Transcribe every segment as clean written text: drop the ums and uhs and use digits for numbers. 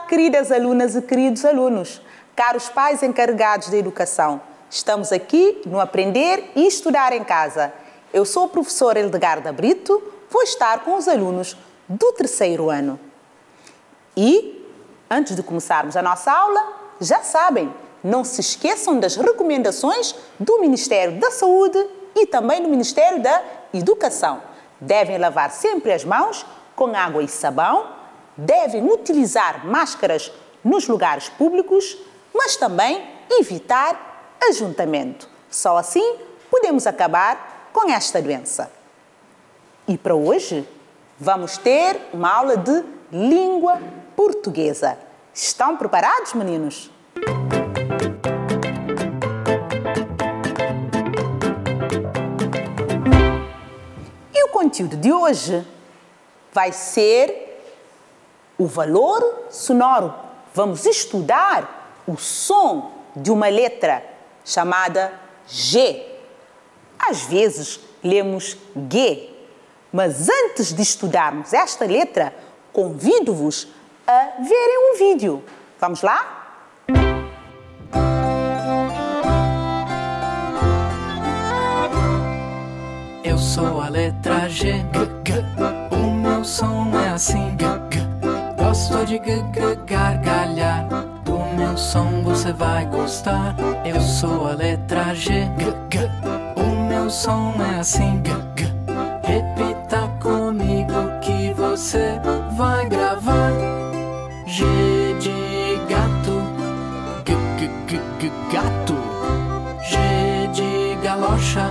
queridas alunas e queridos alunos, caros pais encarregados da educação. Estamos aqui no Aprender e Estudar em Casa. Eu sou a professora Hildegarda Brito, vou estar com os alunos do terceiro ano. E, antes de começarmos a nossa aula, já sabem, não se esqueçam das recomendações do Ministério da Saúde e também do Ministério da Educação. Devem lavar sempre as mãos com água e sabão, devem utilizar máscaras nos lugares públicos, mas também evitar ajuntamento. Só assim podemos acabar com esta doença. E para hoje vamos ter uma aula de língua portuguesa. Estão preparados, meninos? E o conteúdo de hoje vai ser o valor sonoro. Vamos estudar o som de uma letra chamada G. Às vezes lemos G, mas antes de estudarmos esta letra, convido-vos a verem um vídeo. Vamos lá? Eu sou a letra G, o meu som é assim, gosto de gargalhar, do meu som você vai gostar. Eu sou a letra G, o meu som é assim, repita comigo que você vai gravar. G de gato, gato. G de galocha,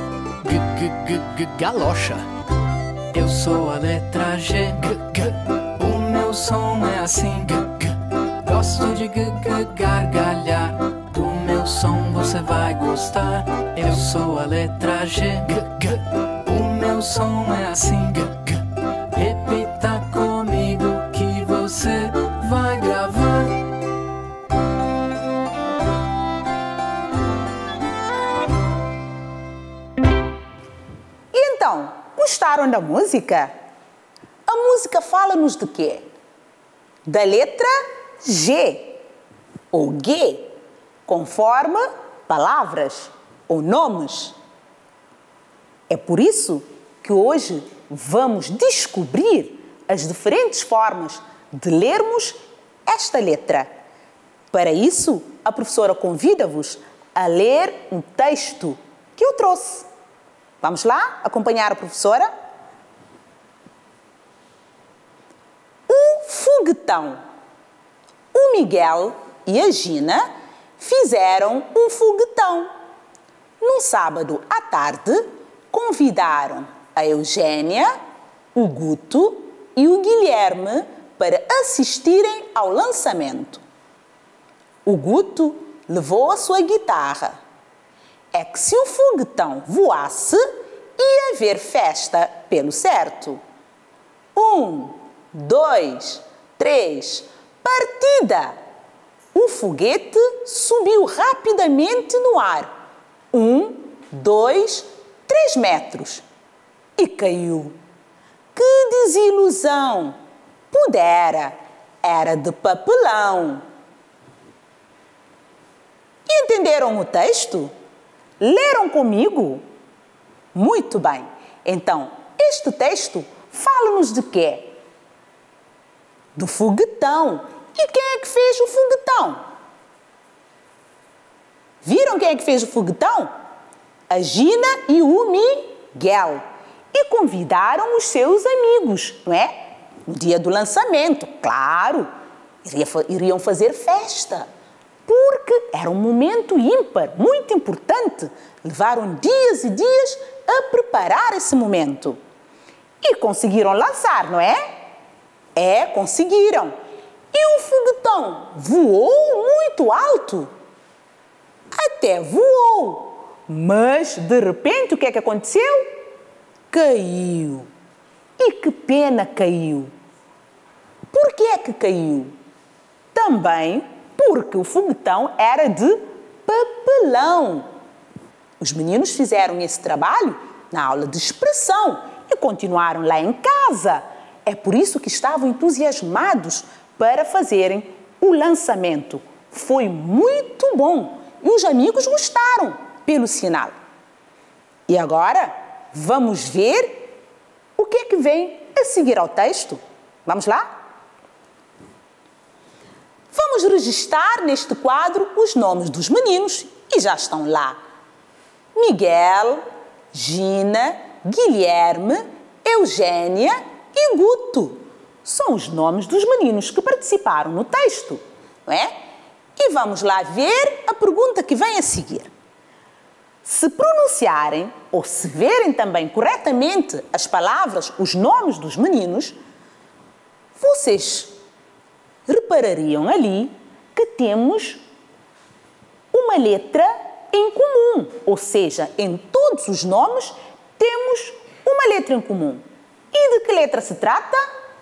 galocha. Eu sou a letra G, o meu som é assim, gosto de gargalhar, do meu som você vai gostar. Eu sou a letra G, o meu som é assim, repita comigo que você vai gravar. E então, gostaram da música? A música fala-nos de quê? Da letra G ou G, conforme palavras ou nomes. É por isso que hoje vamos descobrir as diferentes formas de lermos esta letra. Para isso, a professora convida-vos a ler um texto que eu trouxe. Vamos lá acompanhar a professora? Um foguetão. O Miguel e a Gina fizeram um foguetão. Num sábado à tarde, convidaram a Eugênia, o Guto e o Guilherme para assistirem ao lançamento. O Guto levou a sua guitarra. É que se o foguetão voasse, ia haver festa pelo certo. 1, 2, 3, partida! O foguete subiu rapidamente no ar. 1, 2, 3 metros. E caiu. Que desilusão! Pudera, era de papelão. E entenderam o texto? Leram comigo? Muito bem. Então, este texto fala-nos de quê? Do foguetão. E quem é que fez o foguetão? Viram quem é que fez o foguetão? A Gina e o Miguel. E convidaram os seus amigos, não é? No dia do lançamento, claro. Iriam fazer festa. Porque era um momento ímpar, muito importante. Levaram dias e dias a preparar esse momento. E conseguiram lançar, não é? É, conseguiram. E o foguetão voou muito alto. Até voou. Mas, de repente, o que é que aconteceu? Caiu. E que pena caiu. Por que é que caiu? Também porque o foguetão era de papelão. Os meninos fizeram esse trabalho na aula de expressão e continuaram lá em casa. É por isso que estavam entusiasmados para fazerem o lançamento. Foi muito bom e os amigos gostaram pelo sinal. E agora vamos ver o que é que vem a seguir ao texto. Vamos lá? Vamos registrar neste quadro os nomes dos meninos e já estão lá. Miguel, Gina, Guilherme, Eugênia e Guto. São os nomes dos meninos que participaram no texto, não é? E vamos lá ver a pergunta que vem a seguir. Se pronunciarem ou se verem também corretamente as palavras, os nomes dos meninos, vocês reparariam ali que temos uma letra em comum, ou seja, em todos os nomes temos uma letra em comum. E de que letra se trata?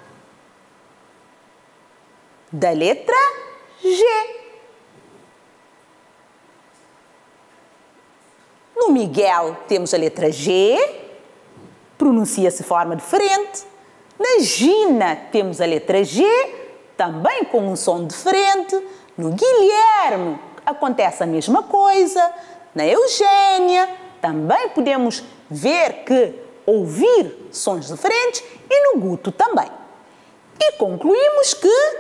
Da letra G. No Miguel temos a letra G, pronuncia-se de forma diferente. Na Gina temos a letra G, também com um som diferente. No Guilherme acontece a mesma coisa. Na Eugênia também podemos ver que ouvir sons diferentes e no Guto também. E concluímos que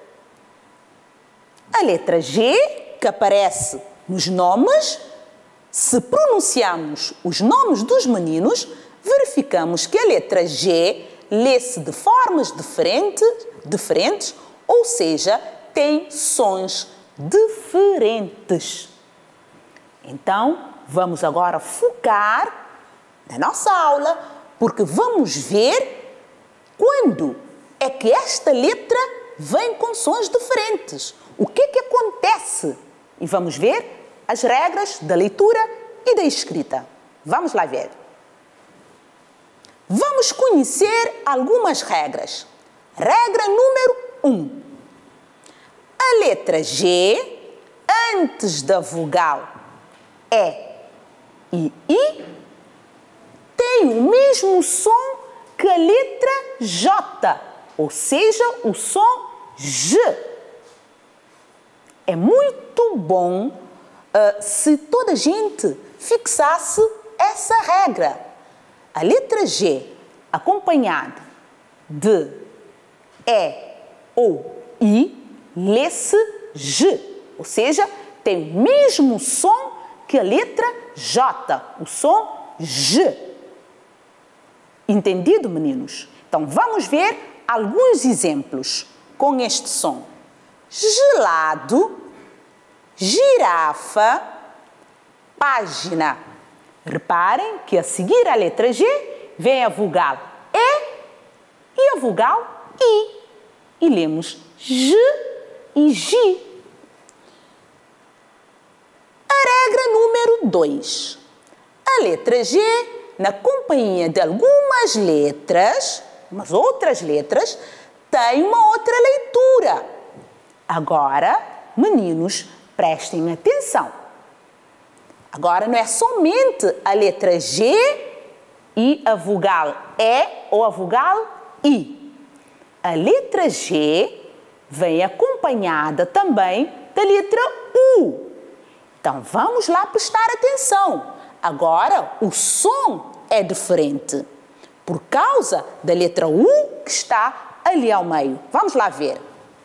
a letra G, que aparece nos nomes, se pronunciamos os nomes dos meninos, verificamos que a letra G lê-se de formas diferentes, ou seja, tem sons diferentes. Então, vamos agora focar na nossa aula, porque vamos ver quando é que esta letra vem com sons diferentes. O que é que acontece? E vamos ver as regras da leitura e da escrita. Vamos lá ver. Vamos conhecer algumas regras. Regra número 1. A letra G, antes da vogal E e I, tem o mesmo som que a letra J, ou seja, o som J. É muito bom se toda a gente fixasse essa regra. A letra G, acompanhada de E ou I, lê-se J, ou seja, tem o mesmo som que a letra J, o som J. Entendido, meninos? Então, vamos ver alguns exemplos com este som. Gelado, girafa, página. Reparem que a seguir a letra G vem a vogal E e a vogal I. E lemos J e G. A regra número 2. A letra G, na companhia de algumas letras, umas outras letras, tem uma outra leitura. Agora, meninos, prestem atenção. Agora não é somente a letra G e a vogal E ou a vogal I. A letra G vem acompanhada também da letra U. Então, vamos lá prestar atenção. Agora, o som é diferente, por causa da letra U que está ali ao meio. Vamos lá ver.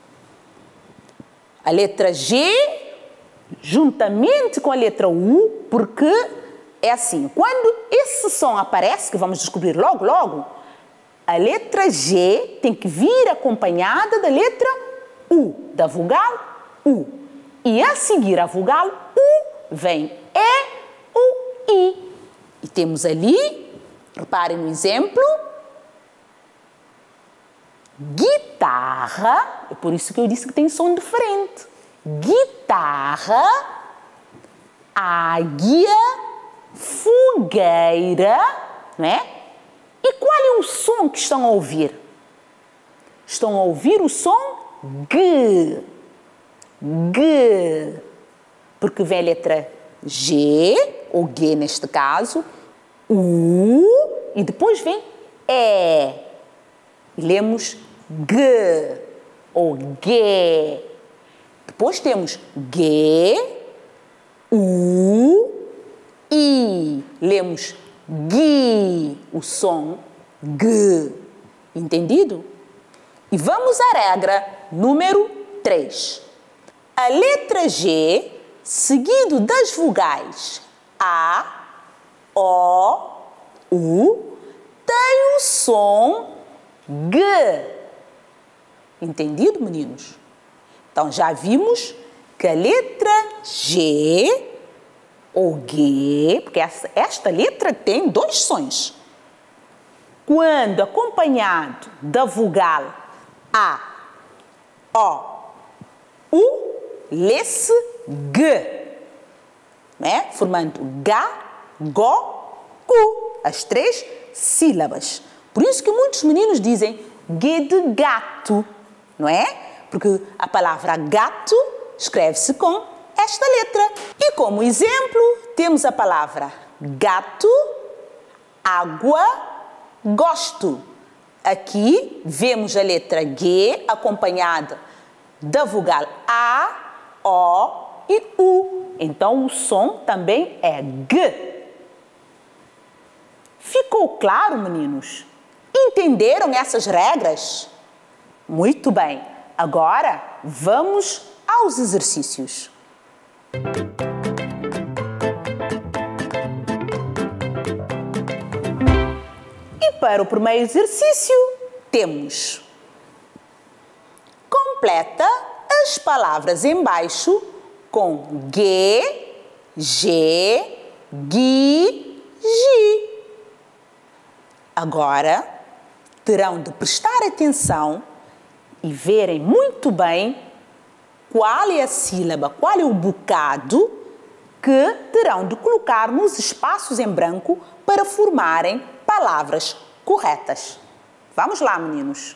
A letra G, juntamente com a letra U, porque é assim, quando esse som aparece, que vamos descobrir logo, logo, a letra G tem que vir acompanhada da letra U, da vogal U. E a seguir a vogal U, vem E ou I. E temos ali, reparem no exemplo, guitarra, é por isso que eu disse que tem som diferente. Guitarra, águia, fogueira, né? E qual é o som que estão a ouvir? Estão a ouvir o som G. G. Porque vem a letra G, ou G neste caso, U, e depois vem E. E lemos G. ou G. Depois temos G, U, I. Lemos GI, o som G. Entendido? E vamos à regra número 3. A letra G, seguido das vogais A, O, U, tem o som G. Entendido, meninos? Então, já vimos que a letra G ou G, porque esta letra tem 2 sons. Quando acompanhado da vogal A, O, U, lê-se G, né? Formando Ga, Go, Gu, as 3 sílabas. Por isso que muitos meninos dizem G de gato, não é? Porque a palavra gato escreve-se com esta letra. E como exemplo, temos a palavra gato, água, gosto. Aqui vemos a letra G acompanhada da vogal A, O e U. Então o som também é G. Ficou claro, meninos? Entenderam essas regras? Muito bem. Agora vamos aos exercícios. E para o primeiro exercício temos: completa as palavras embaixo com G, G, Gui, Gi. Agora terão de prestar atenção e verem muito bem qual é a sílaba, qual é o bocado que terão de colocar nos espaços em branco para formarem palavras corretas. Vamos lá, meninos!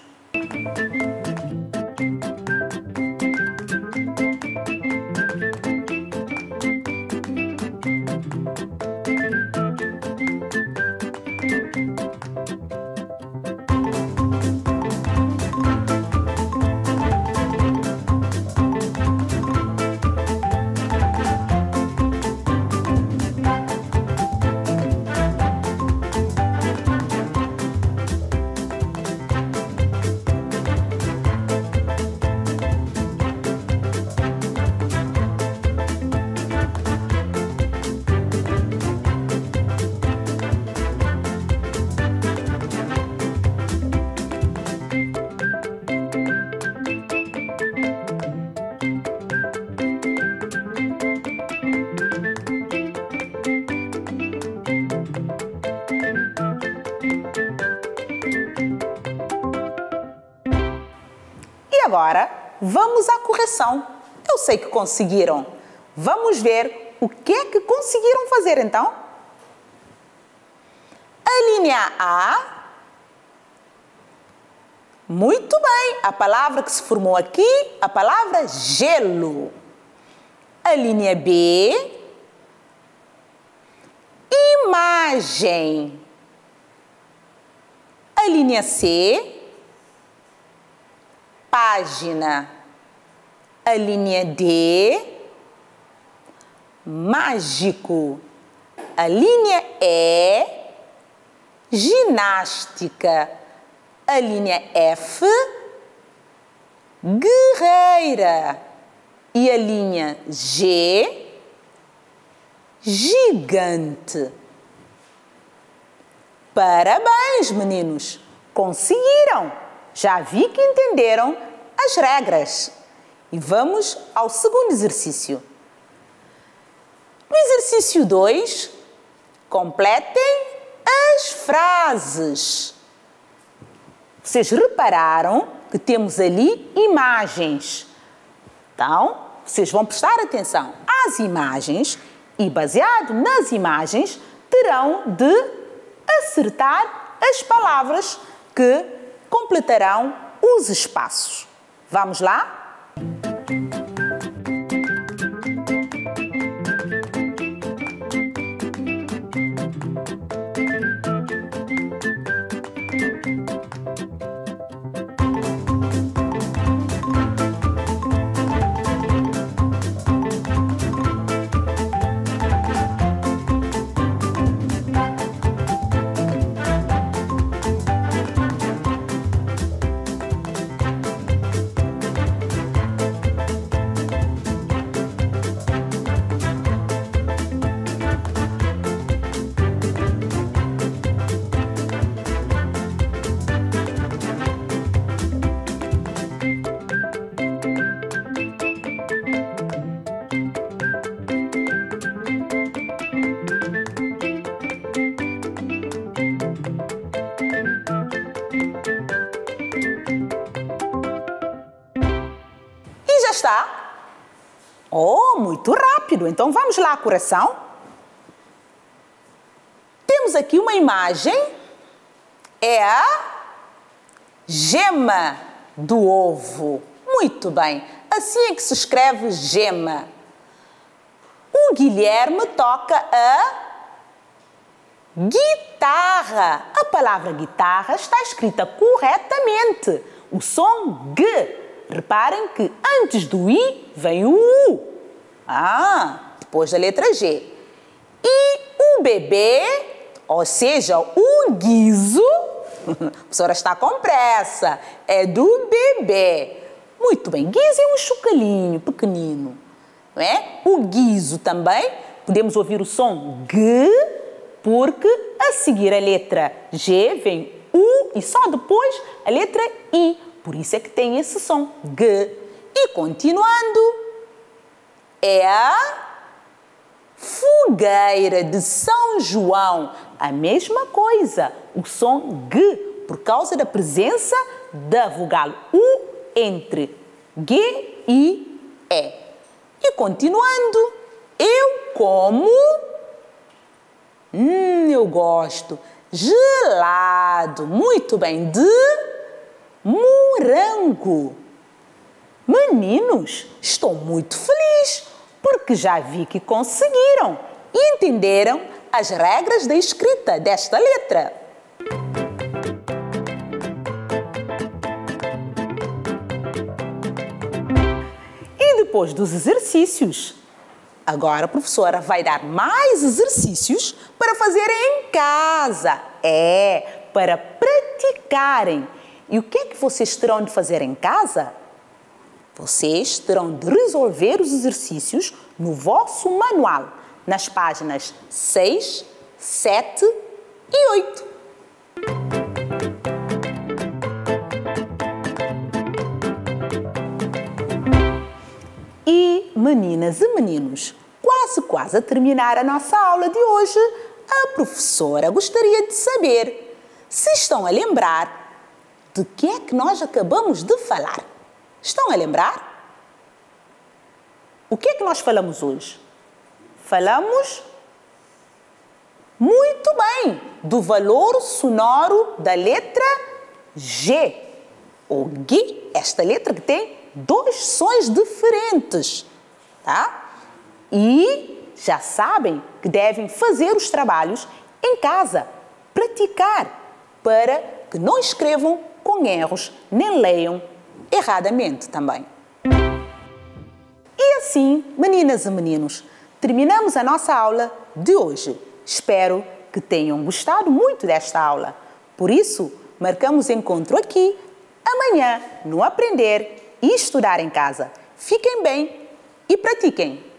Agora, vamos à correção. Eu sei que conseguiram. Vamos ver o que é que conseguiram fazer, então? A linha A. Muito bem. A palavra que se formou aqui, a palavra gelo. A linha B. Imagem. A linha C. Página. A linha D, mágico. A linha E, ginástica. A linha F, guerreira. E a linha G, gigante. Parabéns, meninos! Conseguiram! Já vi que entenderam as regras. E vamos ao segundo exercício. No exercício 2, completem as frases. Vocês repararam que temos ali imagens. Então, vocês vão prestar atenção às imagens e, baseado nas imagens, terão de acertar as palavras que completarão os espaços. Vamos lá? Oh, muito rápido. Então vamos lá, coração. Temos aqui uma imagem. É a gema do ovo. Muito bem. Assim é que se escreve gema. O Guilherme toca a guitarra. A palavra guitarra está escrita corretamente. O som G. Reparem que antes do I vem o U. Depois da letra G. E o bebê, ou seja, o guizo, a professora está com pressa, é do bebê. Muito bem, guizo é um chocalhinho pequenino, não é? O guizo também, podemos ouvir o som G, porque a seguir a letra G vem U e só depois a letra I. Por isso é que tem esse som G. E continuando, é a fogueira de São João. A mesma coisa, o som G, por causa da presença da vogal U entre G e E. E continuando, eu como, eu gosto, gelado, muito bem, de morango. Meninos, estou muito feliz porque já vi que conseguiram e entenderam as regras da escrita desta letra. E depois dos exercícios, agora a professora vai dar mais exercícios para fazerem em casa. Para praticarem. E o que é que vocês terão de fazer em casa? Vocês terão de resolver os exercícios no vosso manual, nas páginas 6, 7 e 8. E, meninas e meninos, quase a terminar a nossa aula de hoje, a professora gostaria de saber se estão a lembrar de que é que nós acabamos de falar. Estão a lembrar? O que é que nós falamos hoje? Falamos muito bem do valor sonoro da letra G. Ou G, esta letra que tem 2 sons diferentes, tá? E já sabem que devem fazer os trabalhos em casa, praticar, para que não escrevam com erros, nem leiam erradamente também. E assim, meninas e meninos, terminamos a nossa aula de hoje. Espero que tenham gostado muito desta aula. Por isso, marcamos encontro aqui amanhã no Aprender e Estudar em Casa. Fiquem bem e pratiquem!